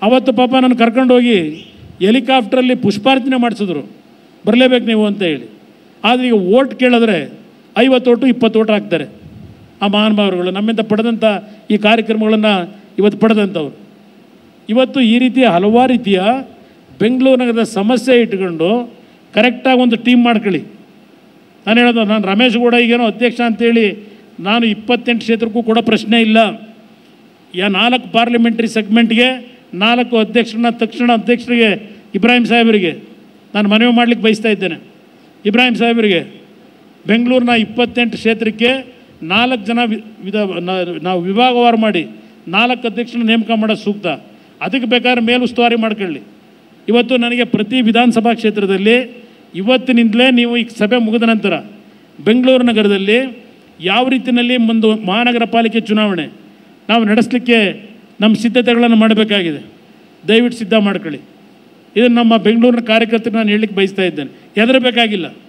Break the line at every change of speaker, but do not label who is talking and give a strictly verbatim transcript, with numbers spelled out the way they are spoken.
ಅವತ್ತು ಪಾಪ ನಾನು ಕರ್ಕೊಂಡೋಗಿ ಹೆಲಿಕಾಪ್ಟ್ರಲ್ಲಿ ಪುಷ್ಪಾರ್ಚನೆ ಮಾಡಿಸಿದ್ರು, ಬರಲೇಬೇಕು ನೀವು ಅಂತ ಹೇಳಿ. ಆದರೆ ಈಗ ಓಟ್ ಕೇಳಿದ್ರೆ ಐವತ್ತು ಓಟು ಇಪ್ಪತ್ತು ಓಟು ಹಾಕ್ತಾರೆ ಆ ಮಹಾನುಭಾವರುಗಳು, ನಮ್ಮಿಂದ ಪಡೆದಂಥ ಈ ಕಾರ್ಯಕ್ರಮಗಳನ್ನು ಇವತ್ತು ಪಡೆದಂಥವ್ರು. ಇವತ್ತು ಈ ರೀತಿಯ ಹಲವಾರು ರೀತಿಯ ಬೆಂಗಳೂರು ನಗರದ ಸಮಸ್ಯೆ ಇಟ್ಕೊಂಡು ಕರೆಕ್ಟಾಗಿ ಒಂದು ಟೀಮ್ ಮಾಡ್ಕೊಳ್ಳಿ. ನಾನು ಹೇಳೋದು, ನಾನು ರಮೇಶ್ ಗೌಡ ಈಗೇನೋ ಅಧ್ಯಕ್ಷ ಅಂತೇಳಿ ನಾನು ಇಪ್ಪತ್ತೆಂಟು ಕ್ಷೇತ್ರಕ್ಕೂ ಕೂಡ ಪ್ರಶ್ನೆ ಇಲ್ಲ. ಯಾ ನಾಲ್ಕು ಪಾರ್ಲಿಮೆಂಟ್ರಿ ಸೆಗ್ಮೆಂಟ್ಗೆ ನಾಲ್ಕು ಅಧ್ಯಕ್ಷರನ್ನ ತಕ್ಷಣ ಅಧ್ಯಕ್ಷರಿಗೆ ಇಬ್ರಾಹಿಂ ಸಾಹೇಬರಿಗೆ ನಾನು ಮನವಿ ಮಾಡಲಿಕ್ಕೆ ಬಯಸ್ತಾ ಇದ್ದೇನೆ. ಇಬ್ರಾಹಿಂ ಸಾಹೇಬರಿಗೆ ಬೆಂಗಳೂರಿನ ಇಪ್ಪತ್ತೆಂಟು ಕ್ಷೇತ್ರಕ್ಕೆ ನಾಲ್ಕು ಜನ ವಿಧ ನಾವು ವಿಭಾಗವಾರು ಮಾಡಿ ನಾಲ್ಕು ಅಧ್ಯಕ್ಷರನ್ನ ನೇಮಕ ಮಾಡೋದು ಸೂಕ್ತ. ಅದಕ್ಕೆ ಬೇಕಾದ್ರೆ ಮೇಲುಸ್ತುವಾರಿ ಮಾಡ್ಕೊಳ್ಳಿ. ಇವತ್ತು ನನಗೆ ಪ್ರತಿ ವಿಧಾನಸಭಾ ಕ್ಷೇತ್ರದಲ್ಲಿ ಇವತ್ತಿನಿಂದಲೇ ನೀವು ಈ ಸಭೆ ಮುಗಿದ ನಂತರ ಬೆಂಗಳೂರು ನಗರದಲ್ಲಿ ಯಾವ ರೀತಿಯಲ್ಲಿ ಒಂದು ಮಹಾನಗರ ಪಾಲಿಕೆ ಚುನಾವಣೆ ನಾವು ನಡೆಸಲಿಕ್ಕೆ ನಮ್ಮ ಸಿದ್ಧತೆಗಳನ್ನು ಮಾಡಬೇಕಾಗಿದೆ. ದಯವಿಟ್ಟು ಸಿದ್ಧ ಮಾಡ್ಕೊಳ್ಳಿ. ಇದನ್ನು ನಮ್ಮ ಬೆಂಗಳೂರಿನ ಕಾರ್ಯಕರ್ತರಿಗೆ ನಾನು ಹೇಳಲಿಕ್ಕೆ ಬಯಸ್ತಾ ಇದ್ದೇನೆ. ಹೆದರಬೇಕಾಗಿಲ್ಲ.